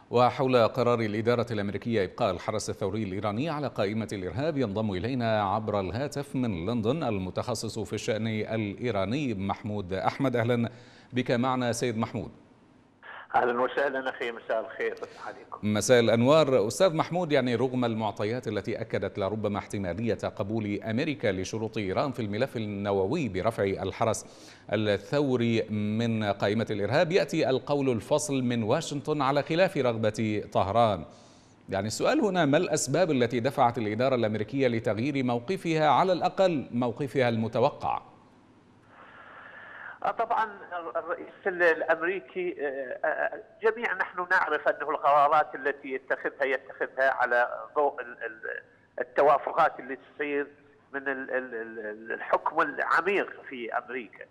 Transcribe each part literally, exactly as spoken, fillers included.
وحول قرار الإدارة الأمريكية إبقاء الحرس الثوري الإيراني على قائمة الإرهاب ينضم إلينا عبر الهاتف من لندن المتخصص في الشأن الإيراني محمود أحمد. أهلا بك معنا سيد محمود. اهلا وسهلا اخي، مساء الخير عليكم. مساء الانوار. استاذ محمود، يعني رغم المعطيات التي اكدت لربما احتماليه قبول امريكا لشروط ايران في الملف النووي برفع الحرس الثوري من قائمه الارهاب، ياتي القول الفصل من واشنطن على خلاف رغبه طهران. يعني السؤال هنا، ما الاسباب التي دفعت الاداره الامريكيه لتغيير موقفها، على الاقل موقفها المتوقع؟ طبعا الرئيس الامريكي، جميعا نحن نعرف انه القرارات التي يتخذها يتخذها على ضوء التوافقات اللي تصير من الحكم العميق في امريكا،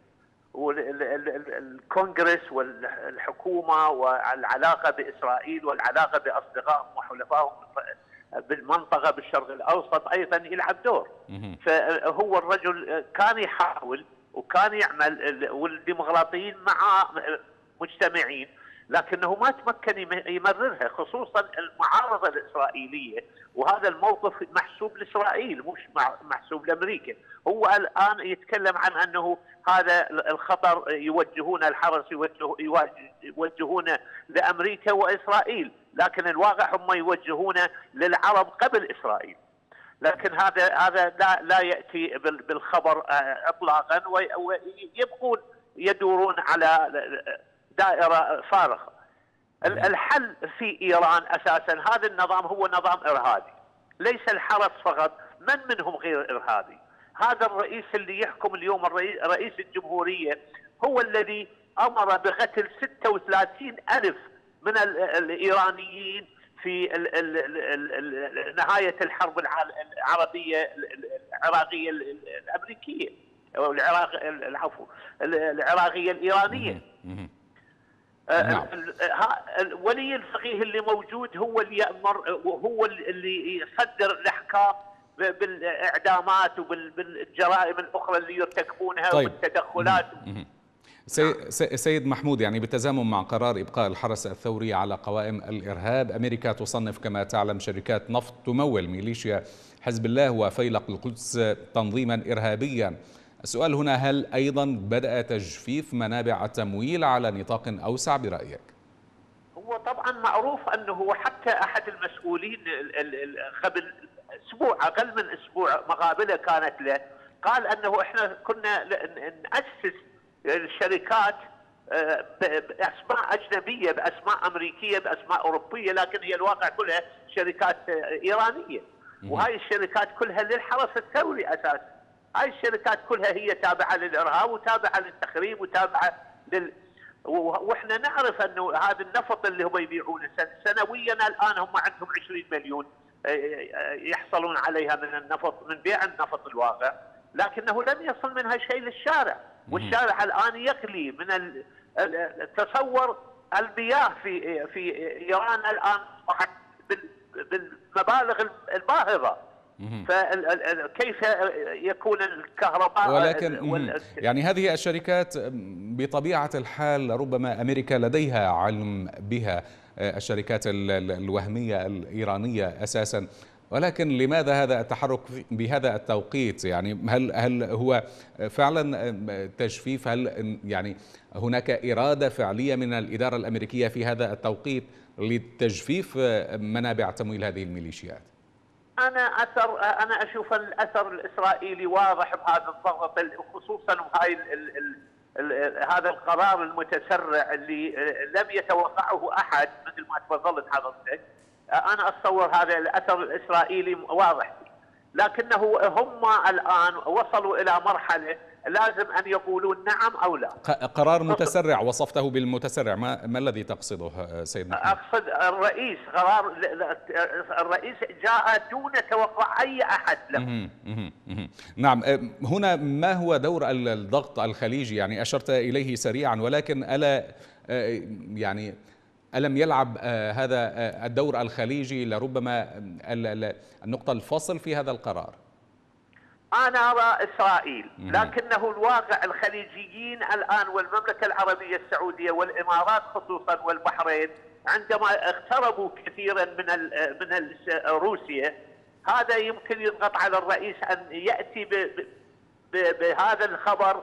والكونغرس والحكومه والعلاقه باسرائيل والعلاقه باصدقائهم وحلفائهم بالمنطقه بالشرق الاوسط ايضا يلعب دور. فهو الرجل كان يحاول وكان يعمل، والديمقراطيين مع مجتمعين، لكنه ما تمكن يمررها، خصوصا المعارضه الاسرائيليه، وهذا الموقف محسوب لاسرائيل مش محسوب لامريكا. هو الان يتكلم عن انه هذا الخطر يوجهونه، الحرس يوجهونه لامريكا واسرائيل، لكن الواقع هم يوجهونه للعرب قبل اسرائيل. لكن هذا هذا لا لا ياتي بالخبر اطلاقا، ويبقون يدورون على دائره فارغه. الحل في ايران اساسا هذا النظام هو نظام ارهابي، ليس الحرس فقط، من منهم غير ارهابي. هذا الرئيس اللي يحكم اليوم، رئيس الجمهوريه، هو الذي امر بقتل ستة وثلاثين ألف من الايرانيين في نهاية الحرب العربية العراقية الأمريكية أو العراق العفو العراقية الإيرانية. نعم. ولي الفقيه اللي موجود هو اللي يأمر، وهو اللي يصدر الأحكام بالإعدامات وبالجرائم الأخرى اللي يرتكبونها. طيب. والتدخلات. سيد محمود، يعني بالتزامن مع قرار إبقاء الحرس الثوري على قوائم الإرهاب، أمريكا تصنف كما تعلم شركات نفط تمول ميليشيا حزب الله وفيلق القدس تنظيما إرهابيا. السؤال هنا، هل أيضا بدأ تجفيف منابع التمويل على نطاق أوسع برأيك؟ هو طبعا معروف أنه حتى أحد المسؤولين قبل أسبوع، أقل من أسبوع، مقابلة كانت له، قال أنه إحنا كنا نأسس الشركات بأسماء أجنبية، بأسماء أمريكية، بأسماء أوروبية، لكن هي الواقع كلها شركات إيرانية. وهاي الشركات كلها للحرس الثوري أساسا. هاي الشركات كلها هي تابعة للإرهاب وتابعة للتخريب وتابعة لل... وإحنا نعرف أنه هذا النفط اللي هم يبيعونه سنويا الآن هم عندهم عشرين مليون يحصلون عليها من النفط، من بيع النفط الواقع، لكنه لم يصل منها شيء للشارع. والشارع الآن يغلي من التصور. المياه في في إيران الآن بالمبالغ الباهظة، فكيف يكون الكهرباء؟ ولكن يعني هذه الشركات بطبيعة الحال ربما أمريكا لديها علم بها، الشركات الوهمية الإيرانية أساسا، ولكن لماذا هذا التحرك بهذا التوقيت؟ يعني هل هل هو فعلا تجفيف؟ هل يعني هناك إرادة فعلية من الإدارة الأمريكية في هذا التوقيت لتجفيف منابع تمويل هذه الميليشيات؟ أنا أثر أنا أشوف الأثر الإسرائيلي واضح بهذا الضغط، خصوصا بهاي هذا القرار المتسرع اللي لم يتوقعه أحد، مثل ما تفضلت حضرتك. أنا أتصور هذا الأثر الإسرائيلي واضح، لكنه هم الآن وصلوا إلى مرحلة لازم أن يقولون نعم أو لا. قرار متسرع وصفته بالمتسرع، ما, ما الذي تقصده سيد محمود؟ أقصد الرئيس، قرار الرئيس جاء دون توقع أي أحد له. نعم. هنا ما هو دور الضغط الخليجي؟ يعني أشرت إليه سريعا، ولكن ألا يعني ألم يلعب هذا الدور الخليجي لربما النقطة الفاصل في هذا القرار؟ أنا أرى إسرائيل، لكنه الواقع الخليجيين الآن والمملكة العربية السعودية والإمارات خصوصا والبحرين عندما اقتربوا كثيرا من ال من ال روسيا، هذا يمكن يضغط على الرئيس أن يأتي ب ب بهذا الخبر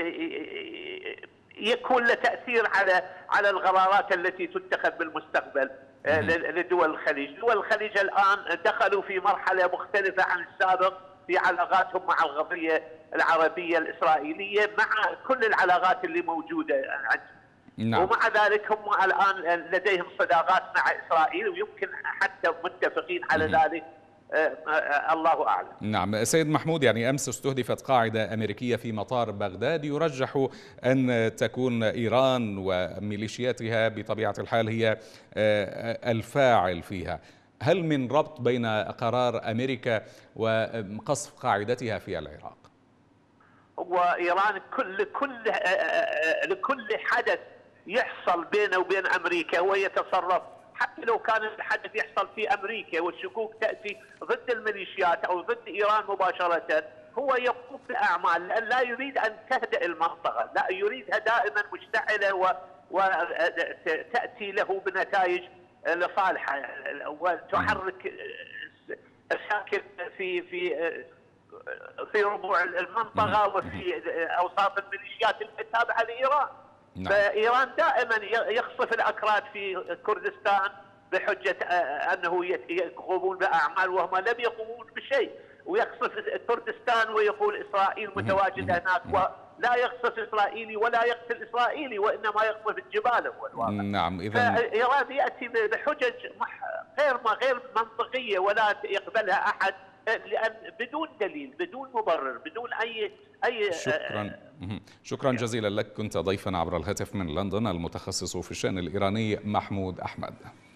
يكون له تأثير على على القرارات التي تتخذ بالمستقبل لدول الخليج. دول الخليج الآن دخلوا في مرحلة مختلفة عن السابق في علاقاتهم مع القضية العربية الإسرائيلية، مع كل العلاقات اللي موجودة عندهم. نعم. ومع ذلك هم الآن لديهم صداقات مع إسرائيل، ويمكن حتى متفقين على ذلك. آه الله أعلم. نعم سيد محمود، يعني أمس استهدفت قاعدة أمريكية في مطار بغداد، يرجح أن تكون إيران وميليشياتها بطبيعة الحال هي الفاعل فيها. هل من ربط بين قرار أمريكا وقصف قاعدتها في العراق؟ هو إيران كل كل لكل حدث يحصل بينه وبين أمريكا ويتصرف، حتى لو كان الحدث يحصل في أمريكا والشكوك تأتي ضد الميليشيات أو ضد إيران مباشرة، هو يقوم بأعمال لأن لا يريد أن تهدأ المنطقة، لا يريدها دائما مشتعلة وتأتي له بنتائج لصالحه وتحرك الساكن في في في ربوع المنطقة وفي أوساط الميليشيات التابعة لإيران. نعم. فإيران دائما يقصف الأكراد في كردستان بحجة أنه يقومون بأعمال وهم لم يقومون بشيء، ويقصف كردستان ويقول إسرائيل متواجدة هناك، ولا يقصف إسرائيلي ولا يقتل إسرائيلي، وإنما يقصف الجبال هو الواقع. نعم. إذن فإيران يأتي بحجج غير غير منطقية ولا يقبلها أحد، لأن بدون دليل بدون مبرر بدون أي أي شكرا شكرا جزيلا لك. كنت ضيفا عبر الهاتف من لندن المتخصص في الشأن الإيراني محمود أحمد.